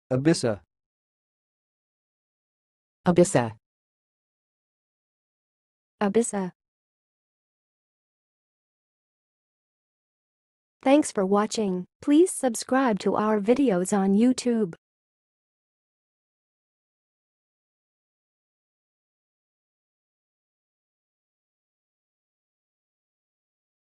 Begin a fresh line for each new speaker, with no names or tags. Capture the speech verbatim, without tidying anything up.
abyssa,
abyssa,
abyssa. Thanks for watching. Please subscribe to our videos on YouTube.